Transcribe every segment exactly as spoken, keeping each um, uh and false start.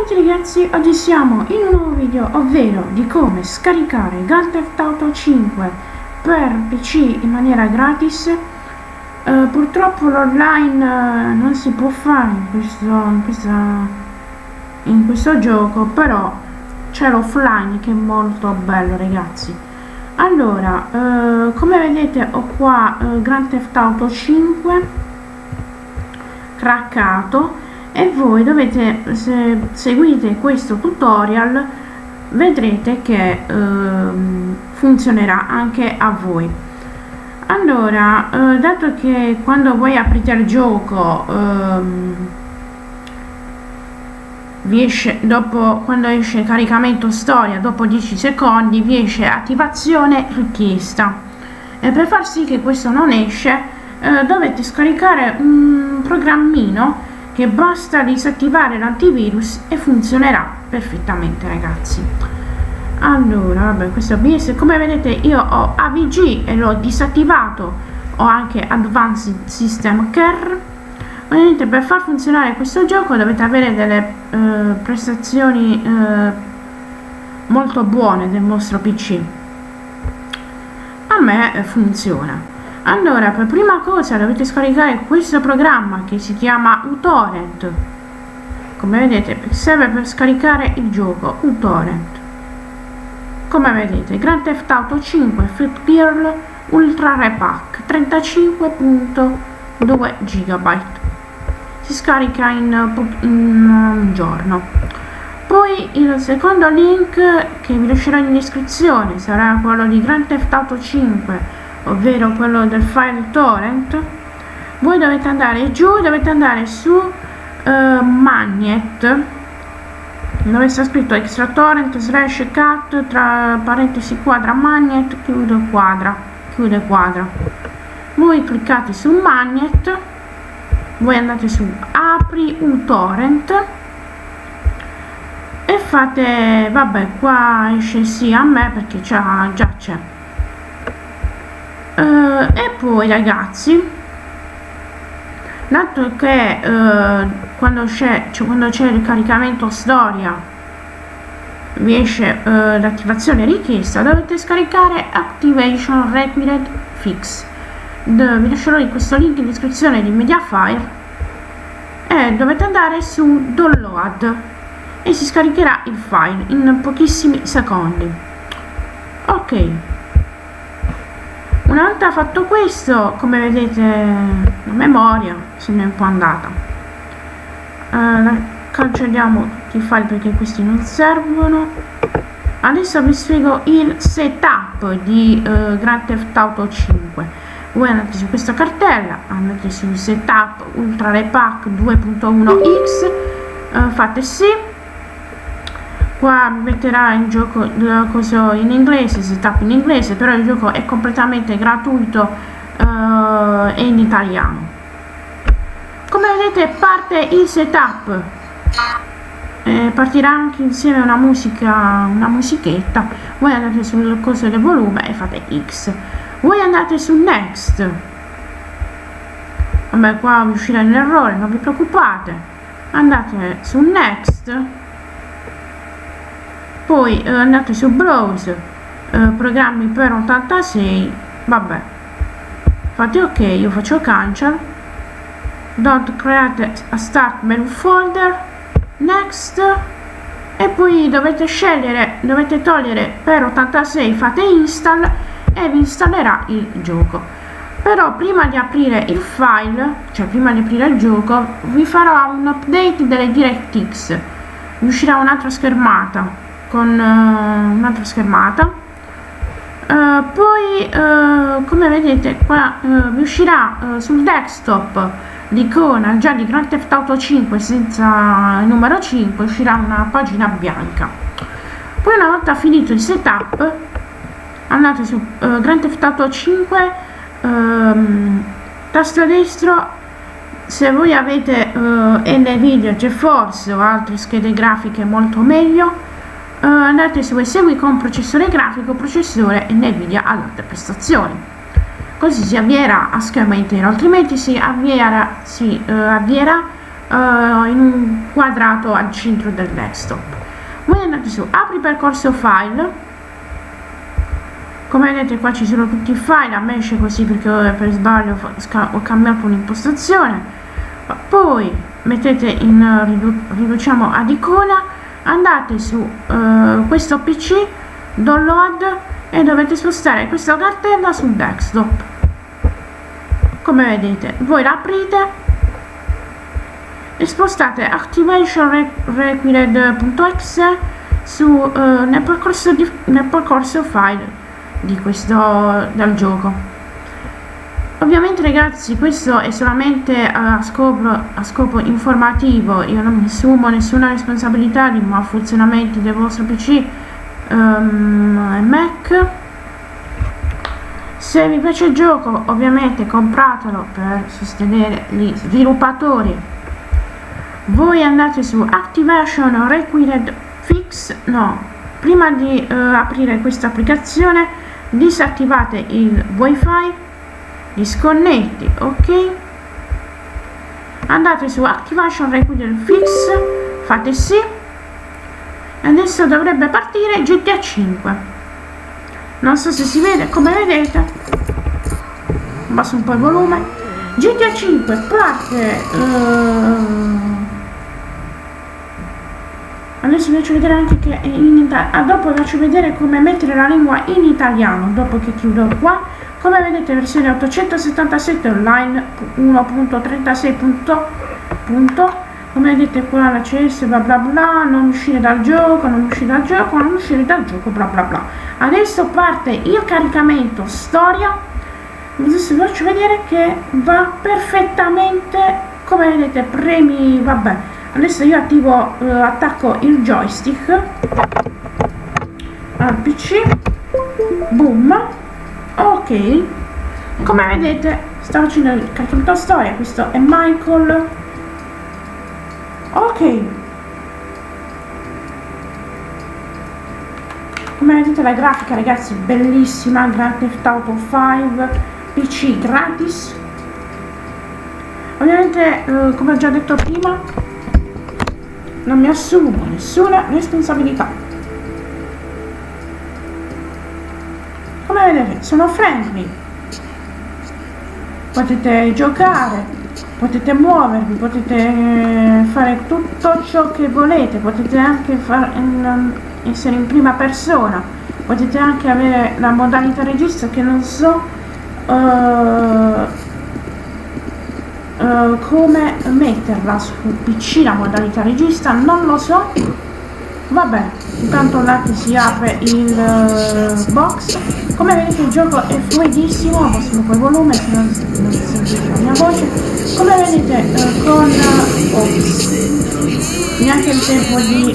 tutti ragazzi, oggi siamo in un nuovo video, ovvero di come scaricare Grand Theft Auto cinque per P C in maniera gratis. Uh, purtroppo l'online uh, non si può fare in questo, in, questa, in questo gioco, però c'è l'offline che è molto bello ragazzi. Allora, uh, come vedete ho qua uh, Grand Theft Auto cinque craccato, e voi dovete, se seguite questo tutorial vedrete che uh, funzionerà anche a voi. Allora, uh, dato che quando voi aprite il gioco uh, vi esce, dopo, quando esce caricamento storia, dopo dieci secondi vi esce attivazione richiesta, e per far sì che questo non esce uh, dovete scaricare un programmino che basta disattivare l'antivirus e funzionerà perfettamente ragazzi. Allora, vabbè, questo O B S, come vedete io ho A V G e l'ho disattivato, ho anche Advanced System Care. Ovviamente per far funzionare questo gioco dovete avere delle eh, prestazioni eh, molto buone del vostro P C. A me eh, funziona. Allora, per prima cosa dovete scaricare questo programma che si chiama uTorrent. Come vedete serve per scaricare il gioco uTorrent. Come vedete, Grand Theft Auto cinque Fit Girl Ultra Repack trentacinque virgola due giga. Si scarica in, in un giorno. Poi il secondo link che vi lascerò in descrizione sarà quello di Grand Theft Auto cinque, ovvero quello del file torrent. Voi dovete andare giù, dovete andare su uh, Magnet, dove sta scritto extra torrent slash cat tra parentesi quadra magnet chiude quadra chiude quadra. Voi cliccate su Magnet, voi andate su apri uTorrent e fate, vabbè, qua esce sì a me perché già già c'è. Uh, e poi ragazzi, dato che uh, quando c'è cioè quando c'è il caricamento storia vi esce uh, l'attivazione richiesta, dovete scaricare Activation Required Fix. D vi lascerò in questo link in descrizione di Mediafire, e dovete andare su Download e si scaricherà il file in pochissimi secondi. Ok, una volta fatto questo, come vedete la memoria se ne è un po' andata. Uh, cancelliamo tutti i file perché questi non servono. Adesso vi spiego il setup di uh, Grand Theft Auto cinque. Voi andate su questa cartella, andate su Setup Ultra Repack due punto uno x, uh, fate sì. Qua metterà in gioco uh, cosa in inglese, setup in inglese, però il gioco è completamente gratuito uh, e in italiano. Come vedete parte il setup, eh, partirà anche insieme una musica, una musichetta. Voi andate sul coso del volume e fate X. Voi andate su Next. Vabbè, qua vi uscirà un errore, non vi preoccupate. Andate su Next. Poi eh, andate su Browse, eh, programmi per ottantasei, vabbè, fate ok, io faccio cancel, don't create a start menu folder, next, e poi dovete scegliere, dovete togliere per ottantasei, fate install e vi installerà il gioco. Però prima di aprire il file, cioè prima di aprire il gioco, vi farò un update delle DirectX, vi uscirà un'altra schermata con uh, un'altra schermata, uh, poi uh, come vedete qua uh, vi uscirà uh, sul desktop l'icona già di Grand Theft Auto cinque senza il numero cinque, uscirà una pagina bianca. Poi una volta finito il setup andate su uh, Grand Theft Auto cinque, um, tasto destro. Se voi avete uh, Nvidia, GeForce o altre schede grafiche molto meglio, Uh, andate su Esegui con processore grafico, processore Nvidia ad alte prestazioni, così si avvierà a scherma intero, altrimenti si avvierà, si, uh, avvierà uh, in un quadrato al centro del desktop. Voi andate su apri percorso file. Come vedete qua ci sono tutti i file, a me esce così perché per sbaglio ho cambiato un'impostazione. Poi mettete in ridu riduciamo ad icona, andate su uh, questo P C, download, e dovete spostare questa cartella sul desktop. Come vedete voi la aprite e spostate activation required.exe su uh, nel percorso di, nel percorso file di questo del gioco. Ovviamente ragazzi questo è solamente a scopo, a scopo informativo, io non mi assumo nessuna responsabilità di malfunzionamenti del vostro P C um, Mac. Se vi piace il gioco ovviamente compratelo per sostenere gli sviluppatori. Voi andate su activation required fix, no, prima di uh, aprire questa applicazione disattivate il wifi, disconnetti, ok, andate su activation required fix, fate sì e adesso dovrebbe partire G T A cinque. Non so se si vede, come vedete, abbasso un po' il volume. G T A cinque parte uh, adesso vi faccio vedere anche che in italiano, dopo vi faccio vedere come mettere la lingua in italiano dopo che chiudo qua. Come vedete versione ottocentosettantasette online uno punto trentasei punto, come vedete qua la C S bla bla bla, non uscire dal gioco, non uscire dal gioco, non uscire dal gioco bla bla bla. Adesso parte il caricamento storia, adesso vi faccio vedere che va perfettamente, come vedete premi, vabbè. Adesso io attivo, uh, attacco il joystick al P C, boom, ok, come vedete sta facendo il caricamento storia, questo è Michael, ok, come vedete la grafica ragazzi bellissima, Grand Theft Auto cinque, P C gratis, ovviamente uh, come ho già detto prima non mi assumo nessuna responsabilità. Come vedete sono friendly, potete giocare, potete muovervi, potete fare tutto ciò che volete, potete anche far, essere in prima persona, potete anche avere la modalità regista che non so uh, Uh, come metterla sul P C la modalità regista, non lo so, vabbè, intanto là che si apre il uh, box. Come vedete il gioco è fluidissimo, abbassiamo poi il volume se non, non si sente la mia voce. Come vedete uh, con uh, oh, neanche il tempo di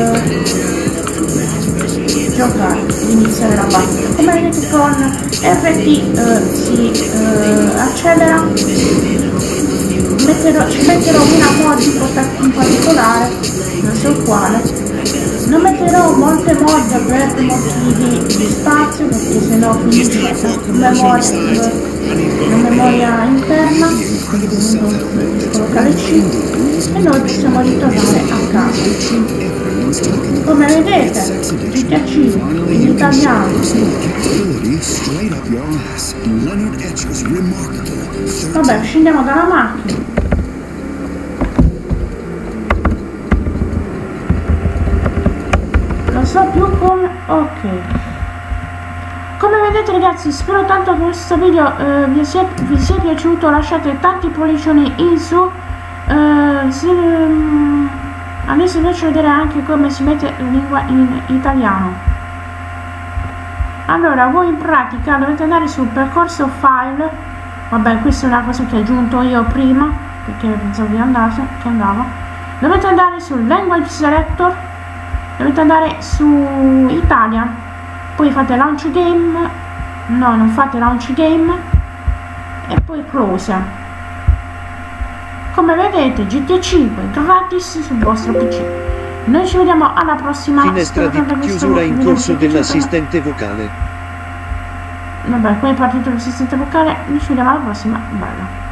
uh, giocare, di iniziare la partita. Come vedete con R T uh, si uh, accelera. Metterò, ci metterò una mod in particolare, non so quale, non metterò molte mod per motivi di spazio perché sennò finisce la memoria, la memoria interna, quindi non collocare C e noi possiamo ritornare a casa. Come vedete G T A cinque in italiano. Vabbè, scendiamo dalla macchina. Non so più come. Ok. Come vedete ragazzi, spero tanto che questo video eh, vi, sia, vi sia piaciuto. Lasciate tanti pollicioni in su. eh, se, um, Adesso vi faccio vedere anche come si mette la lingua in italiano. Allora, voi in pratica dovete andare sul percorso file. Vabbè, questa è una cosa che ho aggiunto io prima, perché pensavo che andasse, che andava. Dovete andare sul language selector, dovete andare su Italian, poi fate launch game, no, non fate launch game, e poi close. Come vedete G T A cinque gratis sul vostro P C. Noi ci vediamo alla prossima. Finestra di chiusura in corso dell'assistente vocale. Vabbè, poi è partito l'assistente vocale. Noi ci vediamo alla prossima. Bella.